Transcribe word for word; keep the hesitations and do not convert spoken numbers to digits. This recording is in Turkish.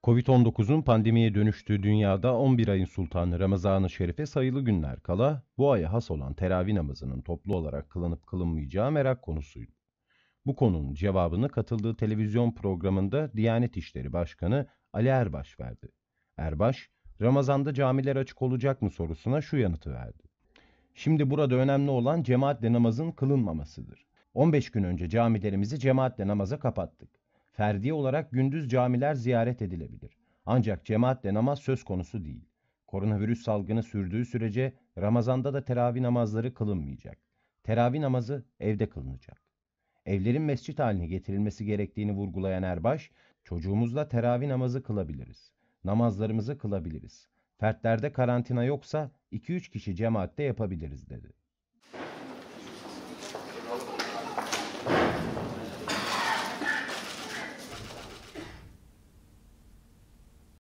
Covid on dokuzun pandemiye dönüştüğü dünyada on bir ayın sultanı Ramazan-ı Şerif'e sayılı günler kala bu aya has olan teravih namazının toplu olarak kılınıp kılınmayacağı merak konusuydu. Bu konunun cevabını katıldığı televizyon programında Diyanet İşleri Başkanı Ali Erbaş verdi. Erbaş, Ramazan'da camiler açık olacak mı sorusuna şu yanıtı verdi. Şimdi burada önemli olan cemaatle namazın kılınmamasıdır. on beş gün önce camilerimizi cemaatle namaza kapattık. Ferdi olarak gündüz camiler ziyaret edilebilir. Ancak cemaatle namaz söz konusu değil. Koronavirüs salgını sürdüğü sürece Ramazan'da da teravih namazları kılınmayacak. Teravih namazı evde kılınacak. Evlerin mescit haline getirilmesi gerektiğini vurgulayan Erbaş, çocuğumuzla teravih namazı kılabiliriz. Namazlarımızı kılabiliriz. Fertlerde karantina yoksa iki üç kişi cemaatte yapabiliriz dedi.